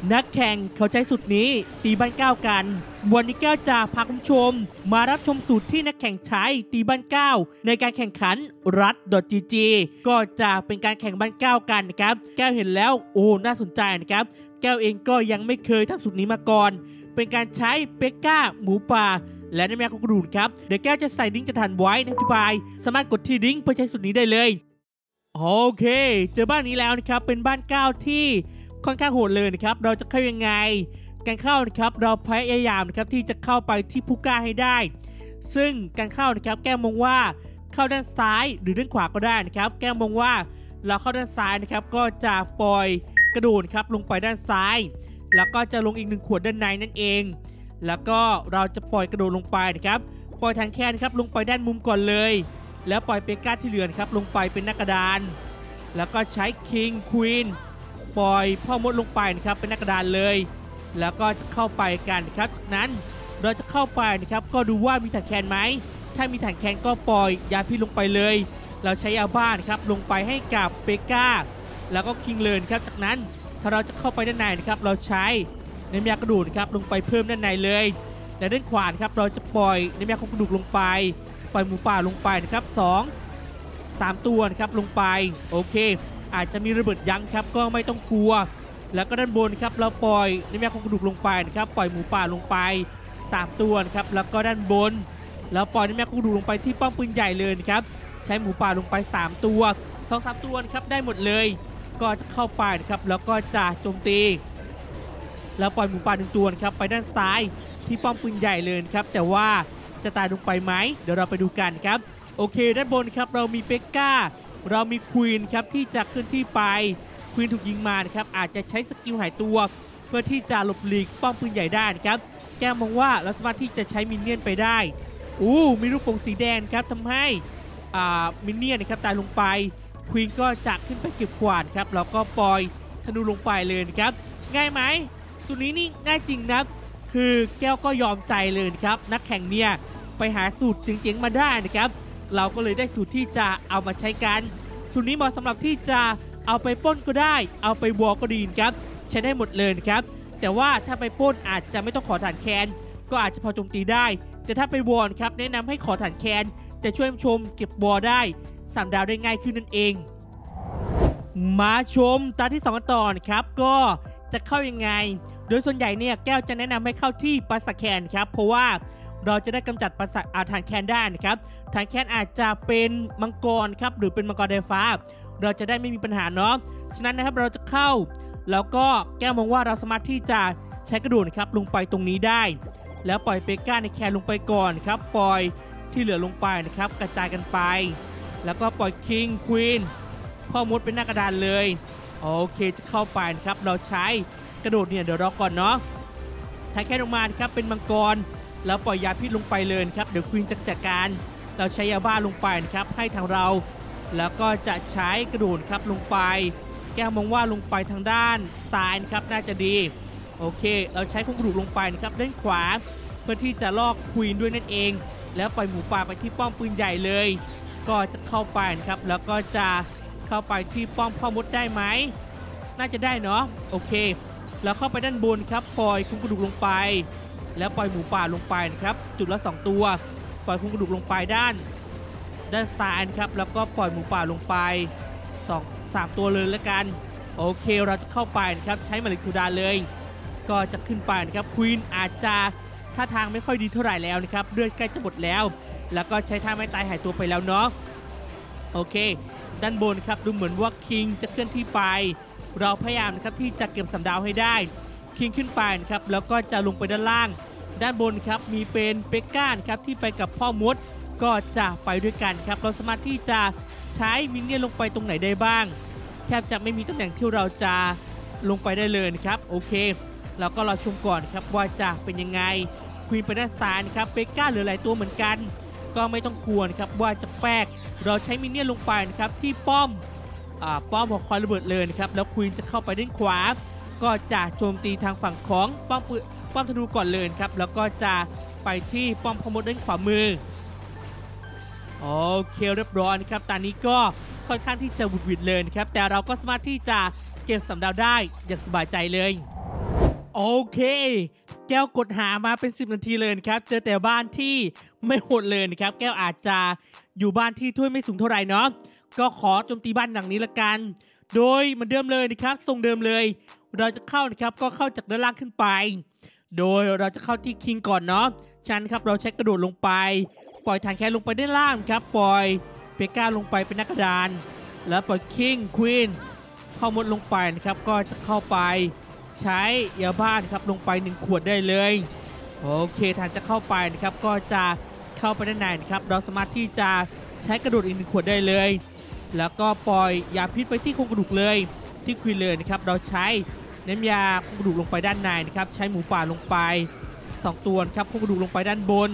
นักแข่งเขาใช้สูตรนี้ตีบ้านเก้ากันวันนี้แก้วจะพาคุณผู้ชมมารับชมสูตรที่นักแข่งใช้ตีบ้านเก้าในการแข่งขันรัด .gg ก็จะเป็นการแข่งบ้านเก้ากันนะครับแก้วเห็นแล้วโอ้น่าสนใจนะครับแก้วเองก็ยังไม่เคยทำสูตรนี้มาก่อนเป็นการใช้เปกก้าหมูป่าและน้ำยาโคกระดูกครับเดี๋ยวแก้วจะใส่ลิงก์จะทันไว้ในอธิบายสามารถกดที่ลิงก์เพื่อใช้สูตรนี้ได้เลยโอเคเจอบ้านนี้แล้วนะครับเป็นบ้านเก้าที่ค่อนข้างโหดเลยนะครับเราจะเข้ายังไงการเข้านะครับเราพยายามนะครับที่จะเข้าไปที่ผู้กล้าให้ได้ซึ่งการเข้านะครับแก้วมองว่าเข้าด้านซ้ายหรือด้านขวาก็ได้นะครับแก้วมองว่าเราเข้าด้านซ้ายนะครับก็จะปล่อยกระโดดครับลงไปด้านซ้ายแล้วก็จะลงอีก1ขวดด้านในนั่นเองแล้วก็เราจะปล่อยกระโดดลงไปนะครับปล่อยถังแคนครับลงไปด้านมุมก่อนเลยแล้วปล่อยเปก้าที่เหลือครับลงไปเป็นหน้ากระดานแล้วก็ใช้คิงควีนปล่อยพ่อมดลงไปนะครับเป็นหน้ากระดานเลยแล้วก็จะเข้าไปกันครับจากนั้นเราจะเข้าไปนะครับก็ดูว่ามีถังแคนไหมถ้ามีถังแคนก็ปล่อยยาพิษลงไปเลยเราใช้ยาบ้านครับลงไปให้กับเปก้าแล้วก็คิงเลยครับจากนั้นถ้าเราจะเข้าไปด้านในนะครับเราใช้น้ำยากระดูกครับลงไปเพิ่มด้านในเลยและด้านขวาครับเราจะปล่อยน้ำยาโคกระดูกลงไปปล่อยหมูป่าลงไปนะครับ3 ตัวนะครับลงไปโอเคอาจจะมีระเบิดยั้งครับก็ไม่ต้องกลัวแล้วก็ด้านบนครับเราปล่อยน้ำยาโคกระดูกลงไปนะครับปล่อยหมูป่าลงไป3 ตัวนะครับแล้วก็ด้านบนแล้วปล่อยน้ำยาโคกระดูกลงไปที่ป้อมปืนใหญ่เลยนะครับใช้หมูป่าลงไป3 ตัว2-3 ตัวนะครับได้หมดเลยก็จะเข้าไปนะครับแล้วก็จะโจมตีแล้วปล่อยหมูป่า1 ตัวนะครับไปด้านซ้ายที่ป้อมปืนใหญ่เลยครับแต่ว่าจะตายลงไปไหมเดี๋ยวเราไปดูกันครับโอเคด้านบนครับเรามีเปกก้าเรามีควีนครับที่จะเคลื่อนที่ไปควีนถูกยิงมานะครับอาจจะใช้สกิลหายตัวเพื่อที่จะหลบหลีกป้อมปืนใหญ่ได้นะครับแก้วมองว่าเราสามารถที่จะใช้มินเนี่ยนไปได้มีลูกโป่งสีแดงครับทำให้มินเนี่ยนนะครับตายลงไปควีนก็จะขึ้นไปเก็บกวาดครับแล้วก็ปล่อยธนูลงไปเลยนะครับง่ายไหมสูตรนี้นี่ง่ายจริงนะคือแก้วก็ยอมใจเลยครับนักแข่งเนี่ยไปหาสูตรเจ๋งๆมาได้นะครับเราก็เลยได้สูตรที่จะเอามาใช้กันสูตรนี้เหมาะสำหรับที่จะเอาไปปล้นก็ได้เอาไปวอลก็ดีครับใช้ได้หมดเลยครับแต่ว่าถ้าไปปล้นอาจจะไม่ต้องขอฐานแคนก็อาจจะพอโจมตีได้แต่ถ้าไปวอลครับแนะนำให้ขอฐานแคนจะช่วยชมเก็บวอลได้3 ดาวได้ง่ายขึ้นนั่นเองมาชมตาที่2กันต่อครับก็จะเข้ายังไงโดยส่วนใหญ่เนี่ยแก้วจะแนะนำให้เข้าที่ปราสาทแคนครับเพราะว่าเราจะได้กำจัดปราสาทฐานแคนได้นะครับฐานแคนอาจจะเป็นมังกรครับหรือเป็นมังกรไฟฟ้าเราจะได้ไม่มีปัญหาเนาะฉะนั้นนะครับเราจะเข้าแล้วก็แก้วมองว่าเราสามารถที่จะใช้กระโดดครับลงไปตรงนี้ได้แล้วปล่อยเปก้าในแคนลงไปก่อนครับปล่อยที่เหลือลงไปนะครับกระจายกันไปแล้วก็ปล่อยคิงควีนพ่อมดเป็นหน้ากระดานเลยโอเคจะเข้าไปนะครับเราใช้กระโดดเนี่ยเดี๋ยวรอก่อนเนาะฐานแคนออกมาครับเป็นมังกรแล้วปล่อยยาพิษลงไปเลยครับเดี๋ยวควีนจะจัดการเราใช้ยาบ้าลงไปนะครับให้ทางเราแล้วก็จะใช้กระโดดครับลงไปแก้วมองว่าลงไปทางด้านซ้ายนะครับน่าจะดีโอเคเราใช้โครงกระดูกลงไปนะครับด้านขวาเพื่อที่จะลอกควีนด้วยนั่นเองแล้วปล่อยหมูป่าไปที่ป้อมปืนใหญ่เลยก็จะเข้าไปนะครับแล้วก็จะเข้าไปที่ป้อมพ่อมดได้ไหมน่าจะได้เนาะโอเคแล้วเข้าไปด้านบนครับปล่อยโครงกระดูกลงไปแล้วปล่อยหมูป่าลงไปนะครับจุดละ2 ตัวปล่อยโครงกระดูกลงไปด้านซ้ายนะครับแล้วก็ปล่อยหมูป่าลงไป3 ตัวเลยแล้วกันโอเคเราจะเข้าไปนะครับใช้หมายเลขทูดาเลยก็จะขึ้นไปนะครับควีนอาจจะท่าทางไม่ค่อยดีเท่าไหร่แล้วนะครับเลือดใกล้จะหมดแล้วแล้วก็ใช้ท่าไม่ตายหายตัวไปแล้วเนาะโอเคด้านบนครับดูเหมือนว่าคิงจะเคลื่อนที่ไปเราพยายามนะครับที่จะเก็บ3 ดาวให้ได้คิงขึ้นไปนะครับแล้วก็จะลงไปด้านล่างด้านบนครับมีเป็นเปกก้าครับที่ไปกับพ่อมดก็จะไปด้วยกันครับเราสามารถที่จะใช้มินเนี่ยนลงไปตรงไหนได้บ้างแทบจะไม่มีตำแหน่งที่เราจะลงไปได้เลยนะครับโอเคเราก็รอชมก่อนครับว่าจะเป็นยังไงควีนไปด้านซ้ายครับเปกก้าเหลือหลายตัวเหมือนกันก็ไม่ต้องกลัวนะครับว่าจะแป๊กเราใช้มินเนี่ยนลงไปนะครับที่ป้อมหัวคอยระเบิดเลยนะครับแล้วควีนจะเข้าไปด้านขวาก็จะโจมตีทางฝั่งของป้อมธนูก่อนเลยครับแล้วก็จะไปที่ป้อมพมดด้านขวามือโอเคเรียบร้อยนะครับตอนนี้ก็ค่อนข้างที่จะบุดวิดเลยนะครับแต่เราก็สามารถที่จะเก็บ3 ดาวได้อย่างสบายใจเลยโอเคแก้วกดหามาเป็น10 นาทีเลยนะครับเจอแต่บ้านที่ไม่โหดเลยนะครับแก้วอาจจะอยู่บ้านที่ถ้วยไม่สูงเท่าไหร่เนาะก็ขอโจมตีบ้านหลังนี้ละกันโดยเหมือนเดิมเลยนะครับทรงเดิมเลยเราจะเข้านะครับก็เข้าจากด้านล่างขึ้นไปโดยเราจะเข้าที่คิงก่อนเนาะฉะนั้นครับเราใช้กระโดดลงไปปล่อยฐานแคร์ลงไปด้านล่างครับปล่อยเปก้าลงไปเป็นนักกระดานแล้วปล่อยคิงควีนเข้ามดลงไปนะครับก็จะเข้าไปใช้ยาบ้านครับลงไป1 ขวดได้เลยโอเคฐานจะเข้าไปนะครับก็จะเข้าไปด้านในนะครับเราสามารถที่จะใช้กระโดดอีก1 ขวดได้เลยแล้วก็ปล่อยยาพิษไปที่โครงกระดูกเลยที่ควีนเลยนะครับเราใช้น้ำยาโครงกระดูกลงไปด้านในนะครับใช้หมูป่าลงไป2 ตัวครับโครงกระดูกลงไปด้านบน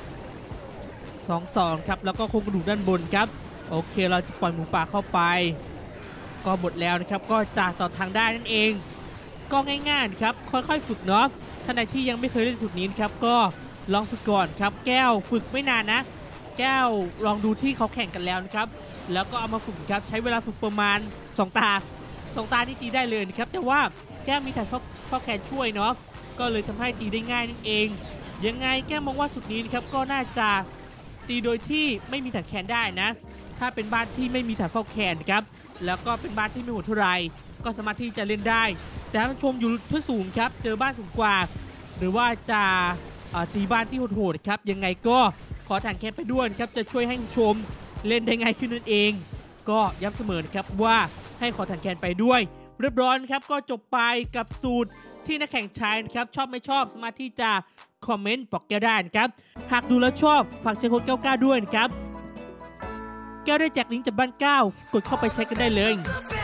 2ครับแล้วก็โครงกระดูกด้านบนครับโอเคเราจะปล่อยหมูป่าเข้าไปก็หมดแล้วนะครับก็จากต่อทางได้นั่นเองก็ง่ายๆนะครับค่อยๆฝึกเนาะท่านใดที่ยังไม่เคยเล่นสูตรนี้นะครับก็ลองฝึกก่อนครับแก้วฝึกไม่นานนะแก้วลองดูที่เขาแข่งกันแล้วนะครับแล้วก็เอามาฝึกครับใช้เวลาฝึกประมาณ2 ตานี่ตีได้เลยนะครับแต่ว่าแก้วมีฐานข้อแขนช่วยเนาะก็เลยทำให้ตีได้ง่ายนั่นเองยังไงแก้วมองว่าสูตรนี้นะครับก็น่าจะตีโดยที่ไม่มีฐานแขนได้นะถ้าเป็นบ้านที่ไม่มีฐานข้อแขนครับแล้วก็เป็นบ้านที่ไม่โหดเท่าไรก็สามารถที่จะเล่นได้แต่ถ้าชมอยู่เพื่อสูงครับเจอบ้านสูงกว่าหรือว่าจะตีบ้านที่โหดๆครับยังไงก็ขอฐานแขนไปด้วยครับจะช่วยให้ชมเล่นได้ง่ายขึ้นนั่นเองก็ย้ำเสมอนะครับว่าให้ขอฐานแขนไปด้วยเรียบร้อยครับก็จบไปกับสูตรที่นักแข่งใช้นะครับชอบไม่ชอบสามารถที่จะคอมเมนต์บอกแก้วได้นะครับหากดูแล้วชอบฝากใช้โค้ด99ด้วยนะครับแก้วได้แจกลิงก์จากบ้าน9กดเข้าไปใช้กันได้เลย